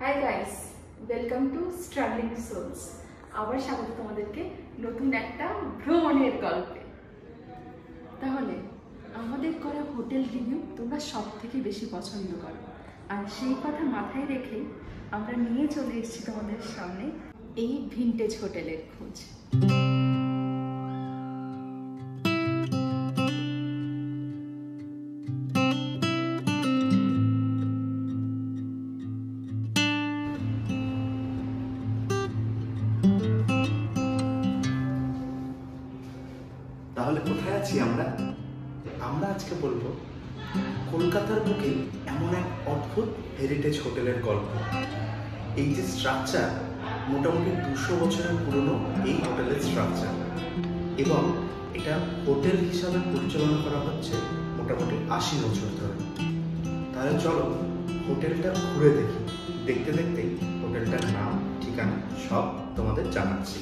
High guys, welcome to struggling souls. আবার স্বাগত তোমাদেরকে নতুন একটা ভ্রমণের গল্পে। তাহলে আমাদের করা হোটেল রিভিউ তোমরা সব থেকে বেশি পছন্দ করো, আর সেই কথা মাথায় রেখে আমরা নিয়ে চলে এসেছি তোমাদের সামনে এই ভিনটেজ হোটেলের খোঁজ। তাহলে কোথায় আছি আমরা? আমরা আজকে বলবো কলকাতার বুকে এমন এক অদ্ভুত হেরিটেজ হোটেলের গল্প। এই যে স্ট্রাকচার, মোটামুটি 200 বছরের পুরনো এই হোটেলের স্ট্রাকচার, এবং এটা হোটেল হিসাবে পরিচালনা করা হচ্ছে মোটামুটি 80 বছর ধরে। তাহলে চলো হোটেলটা ঘুরে দেখি। দেখতে দেখতেই হোটেলটার নাম, ঠিকানা সব তোমাদের জানাচ্ছি।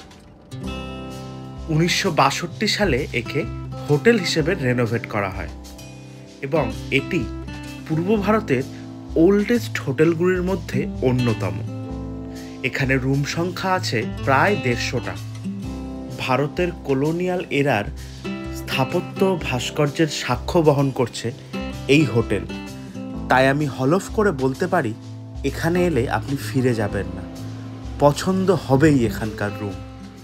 1962 সালে একে হোটেল হিসেবে রেনোভেট করা হয় এবং এটি পূর্ব ভারতের ওল্ডেস্ট হোটেলগুলির মধ্যে অন্যতম। এখানে রুম সংখ্যা আছে প্রায় 150টা। ভারতের কলোনিয়াল এরার স্থাপত্য ভাস্কর্যের সাক্ষ্য বহন করছে এই হোটেল। তাই আমি হলফ করে বলতে পারি, এখানে এলে আপনি ফিরে যাবেন না, পছন্দ হবেই এখানকার রুম।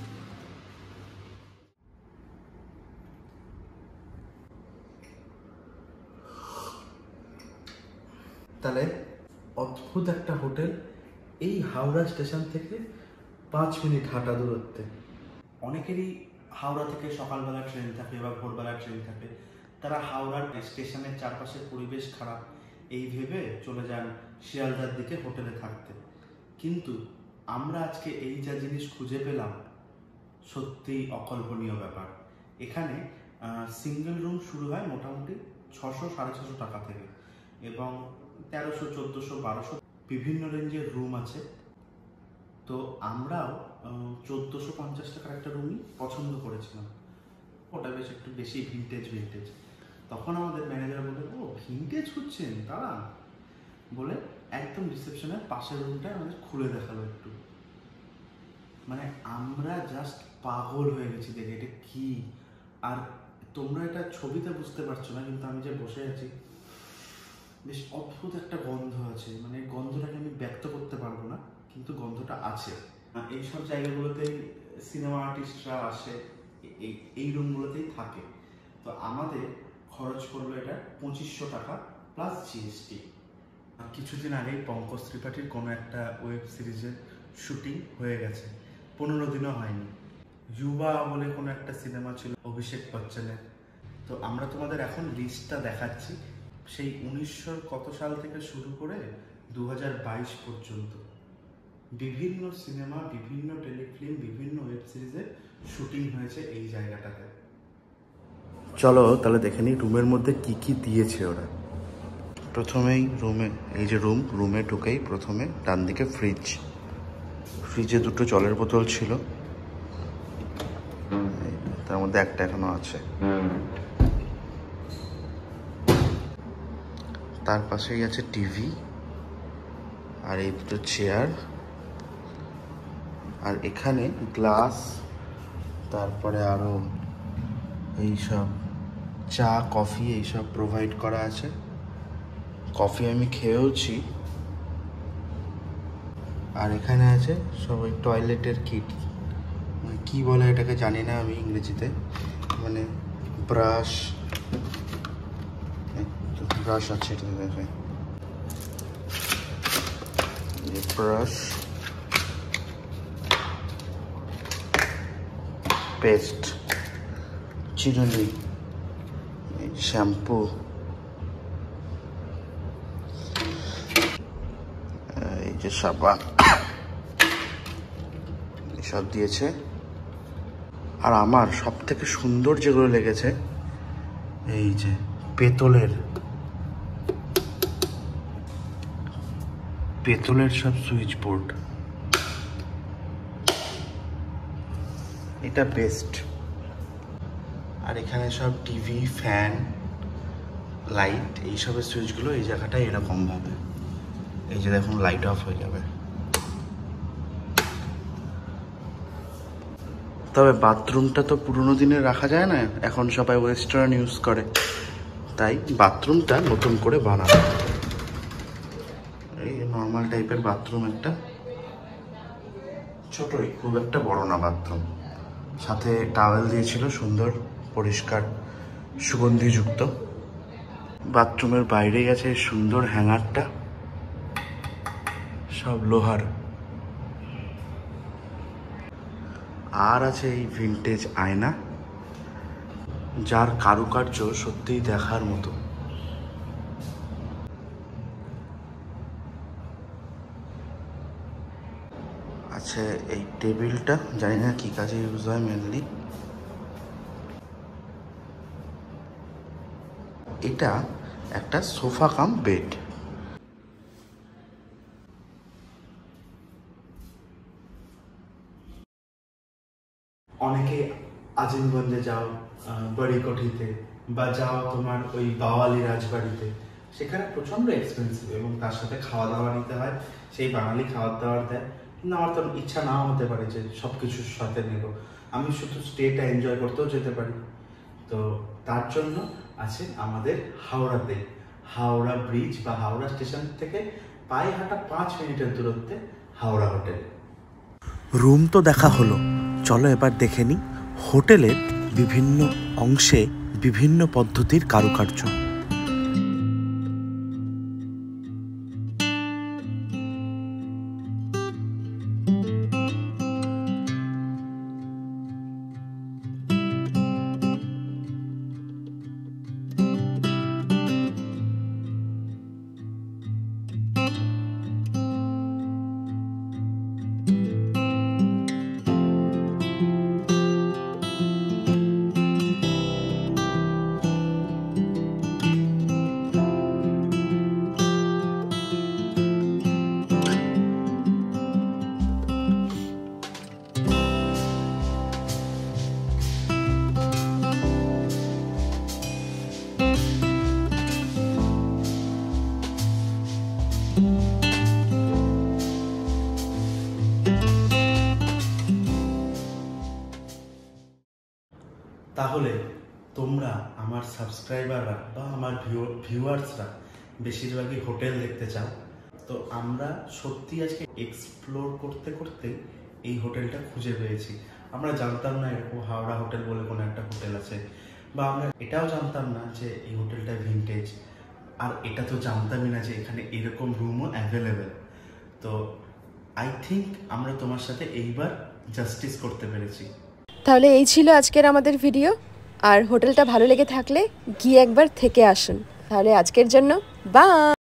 তাহলে অদ্ভুত একটা হোটেল, এই হাওড়া স্টেশন থেকে 5 মিনিট হাঁটা দূরত্বে। অনেকেরই হাওড়া থেকে সকালবেলা ট্রেন থাকে বা ভোরবেলা ট্রেন থাকে, তারা হাওড়ার স্টেশনের চারপাশের পরিবেশ খারাপ এই ভেবে চলে যান শিয়ালদার দিকে হোটেলে থাকতে। কিন্তু আমরা আজকে এই যা জিনিস খুঁজে পেলাম, সত্যিই অকল্পনীয় ব্যাপার। এখানে সিঙ্গেল রুম শুরু হয় মোটামুটি 600-650 টাকা থেকে, এবং 1300, 1400, 1200 বিভিন্ন রেঞ্জের রুম আছে। তো আমরাও 1450 টাকার একটা রুমই পছন্দ করেছিলাম। ওটা বেশ একটু বেশি ভিনটেজ। তখন আমাদের ম্যানেজার বলে, ও ভিনটেজ খুঁজছেন তারা, বলে একদম রিসেপশনের পাশের রুমটা আমাদের খুলে দেখালো একটু। মানে আমরা জাস্ট পাগল হয়ে গেছি দেখে, এটা কি। আর তোমরা এটা ছবিতে বুঝতে পারছো না, কিন্তু আমি যে বসে আছি, বেশ অদ্ভুত একটা গন্ধ আছে। মানে গন্ধটাকে আমি ব্যক্ত করতে পারবো না, কিন্তু গন্ধটা আছে। এইসব জায়গাগুলোতেই সিনেমা আর্টিস্টরা আসে, এই রুমগুলোতেই থাকে। তো আমাদের খরচ পড়বে এটা 2500 টাকা প্লাস জিএসটি। কিছুদিন আগেই পঙ্কজ ত্রিপাঠীর কোনো একটা ওয়েব সিরিজের শুটিং হয়ে গেছে, 15 দিনও হয়নি। যুবা বলে কোনো একটা সিনেমা ছিল অভিষেক বচ্চনের। তো আমরা তোমাদের এখন লিস্টটা দেখাচ্ছি, সেই 1900 কত সাল থেকে শুরু করে 2022 পর্যন্ত বিভিন্ন সিনেমা, বিভিন্ন টেলিফিল্ম, বিভিন্ন ওয়েব সিরিজের শুটিং হয়েছে এই জায়গাটাতে। চলো তাহলে দেখে নিই রুমের মধ্যে কি কি দিয়েছে ওরা। প্রথমেই রুমে, এই যে রুমে ঢুকেই প্রথমে ডান দিকে ফ্রিজে 2টো জলের বোতল ছিল, তার মধ্যে একটা এখনো আছে। তার পাশেই আছে টিভি, আর এই 2টো চেয়ার, আর এখানে গ্লাস, তারপরে আরো এইসব চা, কফি এইসব প্রোভাইড করা আছে। কফি আমি খেয়েওছি। আর এখানে আছে সব ওই টয়লেটের কিট, মানে কী বলে এটাকে জানি না আমি ইংরেজিতে, মানে ব্রাশ আছে, এটা দেখে ব্রাশ, পেস্ট, চিরুনি, শ্যাম্পু, এই যে সাবান, এসব দিয়েছে। আর আমার সব থেকে সুন্দর যেগুলো লেগেছে, এই যে পেতলের সব সুইচ বোর্ড, এটা বেস্ট। আর এখানে সব টিভি, ফ্যান, লাইট এইসবের সুইচগুলো এই জায়গাটায় এরকমভাবে। এই যে দেখুন লাইট অফ হয়ে যাবে। তবে বাথরুমটা তো পুরোনো দিনে রাখা যায় না, এখন সবাই ওয়েস্টার্ন ইউজ করে, তাই বাথরুমটা নতুন করে বানানো। এই নর্মাল টাইপের বাথরুম, একটা ছোটই, খুব একটা বড় না বাথরুম। সাথে টাওয়েল দিয়েছিল সুন্দর পরিষ্কার সুগন্ধিযুক্ত। বাথরুমের বাইরেই আছে সুন্দর হ্যাঙ্গারটা, সব লোহার। আর আছে এই ভিন্টেজ আয়না, যার কারুকার্য সত্যিই দেখার মতো। আছে এই টেবিলটা, জানি না কি কাজে ইউজ হয় মেনলি। এটা একটা সোফা কাম বেড। অনেকে আজিমগঞ্জে যাও বাড়ি কোঠিতে, বা যাও তোমার ওই বাওয়ালি রাজবাড়িতে, সেখানে প্রচন্ড এক্সপেন্সিভ এবং তার সাথে খাওয়া দাওয়া নিতে হয়, সেই বাঙালি খাওয়ার দাওয়ার দেয়। কিন্তু আমার তো ইচ্ছা নাও হতে পারে যে সব কিছুর সাথে নেব, আমি শুধু স্টেটা এনজয় করতেও যেতে পারি। তো তার জন্য আছে আমাদের হাওড়াতে হাওড়া ব্রিজ বা হাওড়া স্টেশন থেকে পায়ে হাঁটা 5 মিনিটের দূরত্বে হাওড়া হোটেল। রুম তো দেখা হলো, চলো এবার দেখে নিই হোটেলের বিভিন্ন অংশে বিভিন্ন পদ্ধতির কারুকার্য। তাহলে তোমরা আমার সাবস্ক্রাইবাররা বা আমার ভিউয়ার্সরা বেশিরভাগই হোটেল দেখতে চাও, তো আমরা সত্যি আজকে এক্সপ্লোর করতে করতে এই হোটেলটা খুঁজে পেয়েছি। আমরা জানতাম না এরকম হাওড়া হোটেল বলে কোনো একটা হোটেল আছে, বা আমরা এটাও জানতাম না যে এই হোটেলটা ভিন্টেজ, আর এটা তো জানতামই না যে এখানে এরকম রুমও অ্যাভেলেবেল। তো আই থিঙ্ক আমরা তোমার সাথে এইবার জাস্টিস করতে পেরেছি। তাহলে এই ছিল আজকের আমাদের ভিডিও, আর হোটেলটা ভালো লেগে থাকলে গিয়ে একবার থেকে আসুন। তাহলে আজকের জন্য বাই।